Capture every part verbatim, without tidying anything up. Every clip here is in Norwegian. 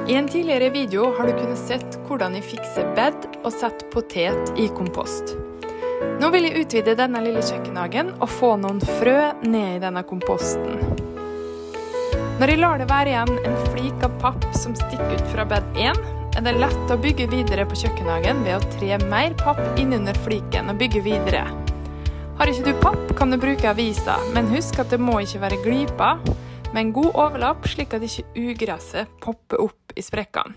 I en tidligere video har du kunnet sett hvordan jeg fikser bed og setter potet i kompost. Nå vil jeg utvide denne lille kjøkkenhagen og få noen frø ned i denne komposten. Når jeg lar det være igjen en flik av papp som stikker ut fra bed én, er det lett å bygge videre på kjøkkenhagen ved å tre mer papp innunder fliken og bygge videre. Har ikke du papp, kan du bruke avisa, men husk at det må ikke være glipa, med en god overlapp slik at ikke ugresset popper opp i sprekkene.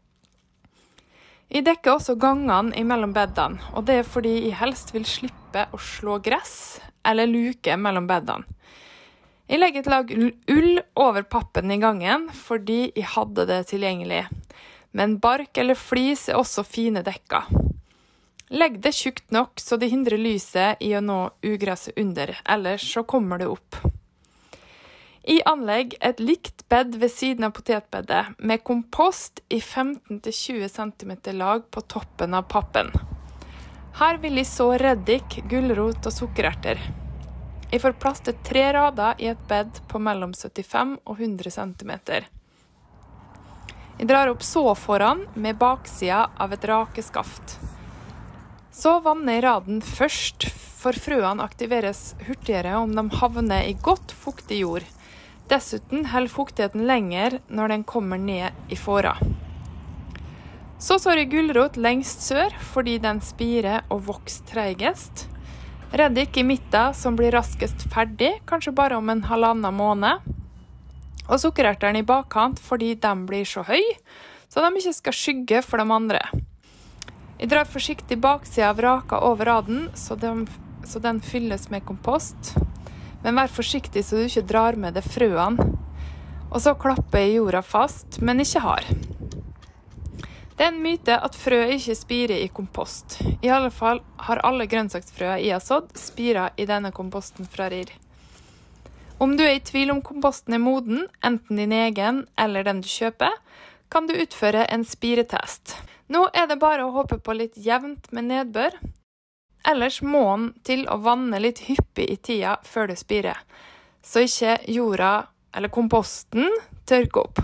Jeg dekker også gangene mellom beddene, og det er fordi jeg helst vil slippe å slå gress eller luke mellom beddene. Jeg legger et lag ull over pappen i gangen fordi jeg hadde det tilgjengelig, men bark eller flis er også fine dekker. Legg det tjukt nok så det hindrer lyset i å nå ugresset under, ellers så kommer det opp. Jeg anlegger et likt bed ved siden av potetbedet med kompost i femten til tjue centimeter lag på toppen av pappen. Her vil jeg så reddik, gulrot og sukkererter. Jeg får plass til tre rader i et bed på mellom syttifem og hundre centimeter. Jeg drar opp såfårene med baksida av et rakeskaft. Så vanner jeg raden først, for frøene aktiveres hurtigere om de havner i godt fuktig jord. Dessuten holder fuktigheten lenger når den kommer ned i fåra. Så sår jeg gulrot lengst sør fordi den spirer og vokser treigest. Reddik i midten som blir raskest ferdig, kanskje bare om en halvannen måned. Og sukkererterne i bakkant fordi de blir så høy, så de ikke skal skygge for de andre. Jeg drar forsiktig baksida av raka over raden, så, de, så den fylles med kompost. Men vær forsiktig så du ikke drar med deg frøene. Og så klapper jeg jorda fast, men ikke har. Det er en myte at frø ikke spirer i kompost. I alle fall har alle grønnsaksfrø jeg har sådd spiret i denne komposten fra R I R. Om du er i tvil om komposten er moden, enten din egen eller den du kjøper, kan du utføre en spiretest. Nå er det bare å håpe på litt jevnt med nedbør. Ellers må den til å vanne litt hyppig i tida før det spirer, så ikke jorda eller komposten tørker opp.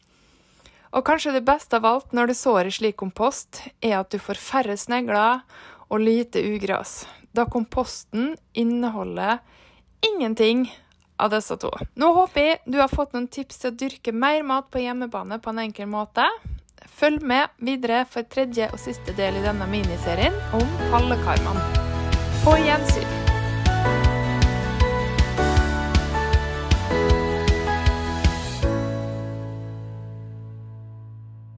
Og kanskje det beste av alt når du sår i slik kompost, er at du får færre snegler og lite ugras, da komposten inneholder ingenting av disse to. Nå håper jeg du har fått noen tips til å dyrke mer mat på hjemmebane på en enkel måte. Følg med videre for tredje og siste del i denne miniserien om pallekarmene. På gjensyn!